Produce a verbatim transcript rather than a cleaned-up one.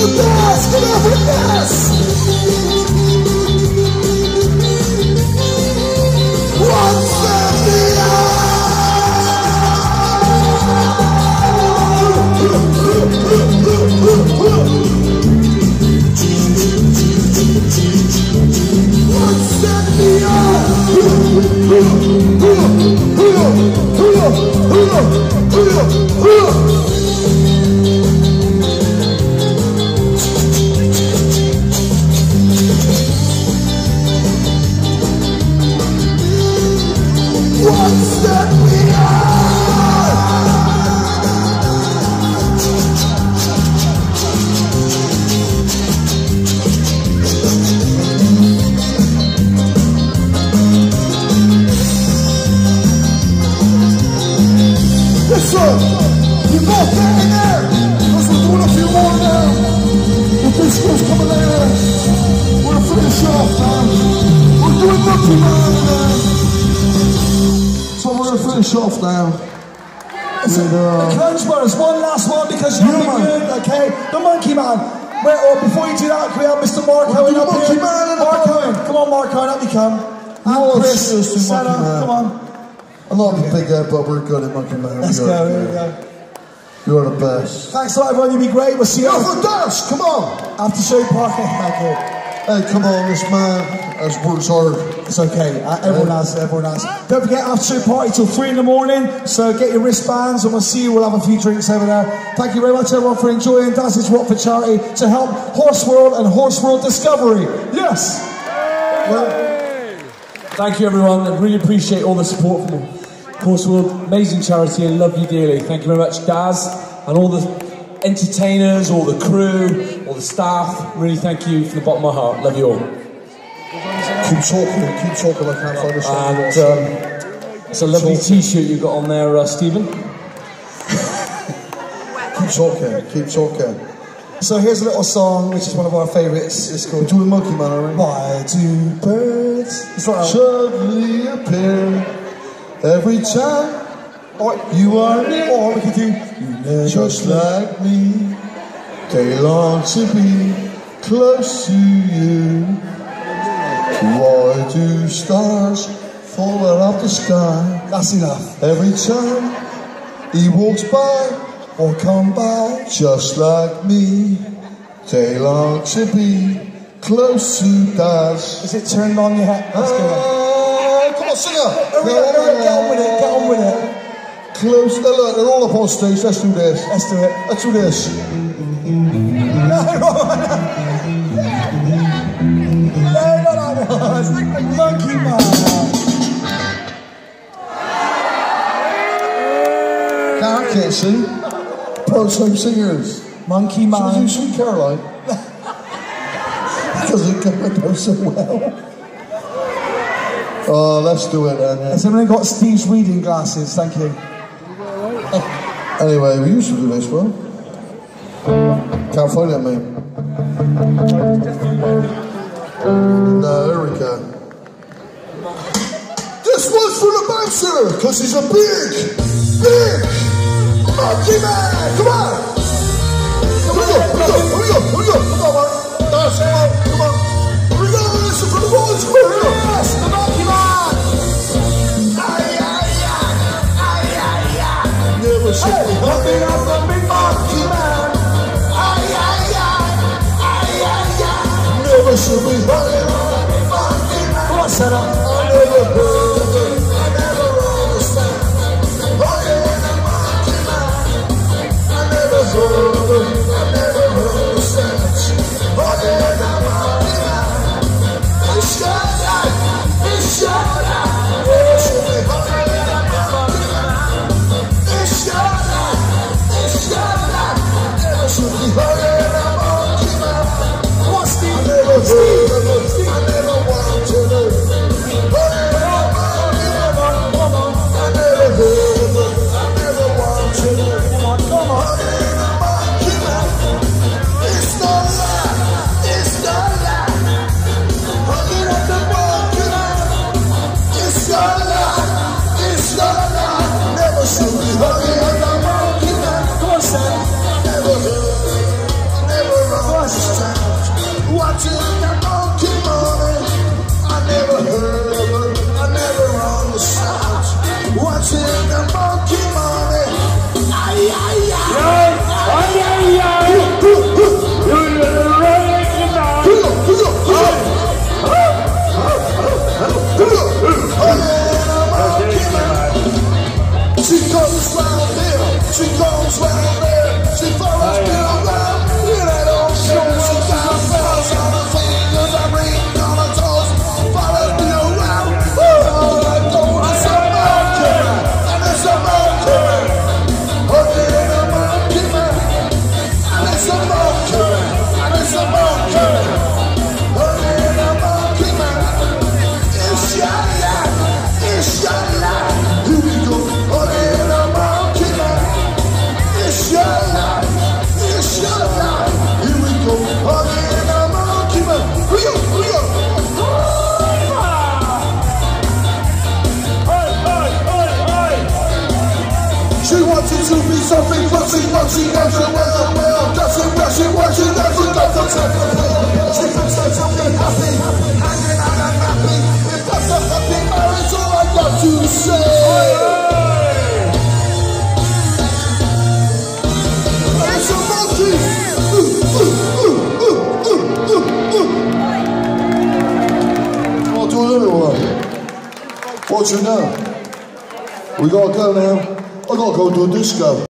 the best, come on for the best. One seventy-eight. One step Listen, you both get in there, because we're doing a few more now. The disco's coming later. We're gonna finish off now. We're doing Monkey Man now. So we're gonna finish off now. With, uh, the Clowns Brothers, one last one because you're yeah, good, okay? The Monkey Man. Wait, oh, before you do that, can we have Mister Mark We'll Owen do up Monkey here? Man in the Mark back. Owen, come on, Mark Owen, up you come. Oh, And Chris, let's do Senna, Monkey Man. come on. I'm not a big head, but we're good at Monkey Man. Let's You're, go, here we go. You're the best. Thanks a lot, everyone, you'll be great. We'll see you Go for a dance, come on. after show party. Thank you. Hey, come on, this man has worked hard. It's okay, uh, everyone has, everyone has. Don't forget, after show party till three in the morning, so get your wristbands and we'll see you, we'll have a few drinks over there. Thank you very much everyone for enjoying This is Rock for Charity to help Horse World and Horse World Discovery. Yes! Well, thank you everyone, I really appreciate all the support from Horse World, amazing charity and love you dearly. Thank you very much Daz and all the entertainers, all the crew, all the staff, really thank you from the bottom of my heart, love you all. Keep talking, keep talking, I can't find a song. And um, it's a lovely t-shirt you got on there, uh, Stephen. Keep talking, keep talking. so here's a little song, which is one of our favourites. It's called We're doing Monkey Man, alright? Why Do Birds? It's not Suddenly appear every time you are near. Or we could do Just like me, they long to be close to you. Why do stars fall out of the sky? That's enough. Every time he walks by Or come by. just like me, they long to be close to Daz. Is it turned on your head? Let's go then. Ah, come on, sing it! Hurry up, hurry up, get on with it, get on with it. Close, they're, look, they're all up on stage, let's do this. Let's do it. Let's do this. No, no, no. No, no, no, no. It's like the Monkey Man. Can't get sing. Part-time singers. Monkey Should we do Man. Sweet Caroline? Because it came out so well. Oh, let's do it then. Yeah. Has anyone got Steve's reading glasses? Thank you. Anyway, we used to do this, bro. Can't find it, mate. No, there we go. This one's for the bouncer, because he's a big, big Monkey Man. Come on. Here we go, here we go, here we go, here we go. Come on, Mark. Dance, come on, come on. Here we go, listen for the boys. Come on, here we go. Yes, the Monkey Man. Ay, ay, ay, ay, ay, ay. Never should Hey, be Monkey Man, the big Monkey Man. Ay, ay, ay, ay, ay, ay. Never should be running on a big Monkey Man. Come on, Senna. I never heard it, I never understand. Running on a Monkey Man. I never heard it, I never understand. Running on a Monkey Man. It's shut up, it's shut up. Never should be running on a Monkey Man. It's shut up, it's shut up. Never should be running on a Monkey Man. Come on, Steve. I never heard it, I never want to know. Running on a Naughty, naughty, naughty, well, well, dancing, dancing, watching, dancing, dancing, dancing. She pretends to be happy, hanging out and happy. If that's a happy marriage, all I got to say. And it's a monkey. Ooh, ooh, ooh, ooh, ooh, ooh, ooh. I'll do it anyway. What you know? We gotta go now. I gotta go do a disco.